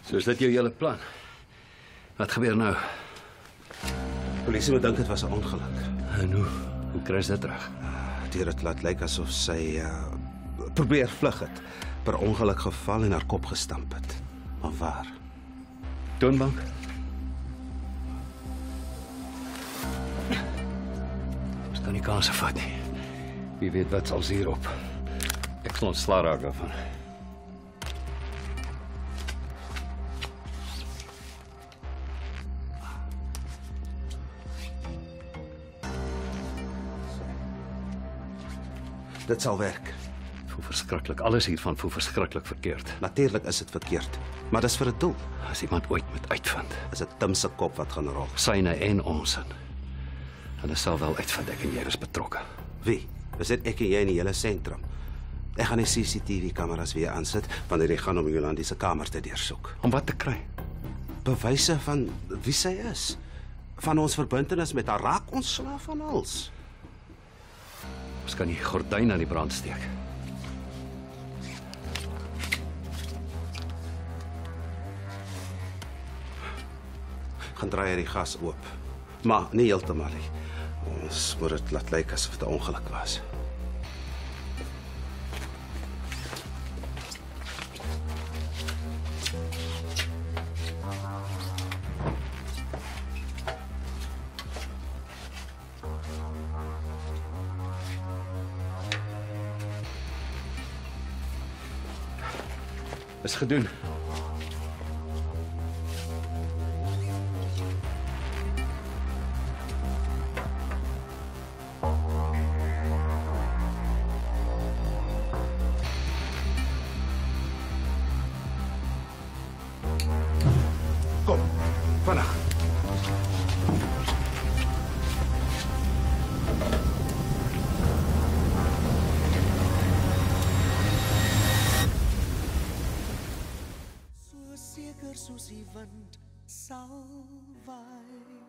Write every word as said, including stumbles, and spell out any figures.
So is dit jou hele plan. Wat gebeur nou? Polisie moet dink dit was 'n ongeluk. En hoe? Hoe kry jy dit terug? Deur dit laat lyk asof sy uh, probeer vlug het, per ongeluk geval en haar kop gestamp het. Maar waar? Toonbank? Ons kan nie kanse vat nie. Wie weet wat sal hierop. Ek sal ontslaa raak daarvan. Dit sal werk. Voel verskriklik. Alles hiervan voel verskriklik verkeerd. Natuurlik is dit verkeerd, maar dis vir 'n doel. As iemand ooit moet uitvind, Is dit Tim se kop wat gaan rol? syne en ons in. Hulle sal wel uitvind ek en jy is betrokke. Wie? Is dit ek en jy in die hele sentrum? Ek gaan die C C T V-kameras weer aansit wanneer jy gaan om Jolandi se kamer te deursoek. Om wat te kry? Bewyse van wie sy is. Van ons verbintenis met haar, raak ons slaaf van alles. Ons kan die gordyn aan die brand steek. Gaan draai hy die gas oop. Maar nie heeltemal nie. Ons moet dit laat lyk asof dit 'n ongeluk was. Is gedoen. Kom, vanaf. So seker soos die wind sal waai.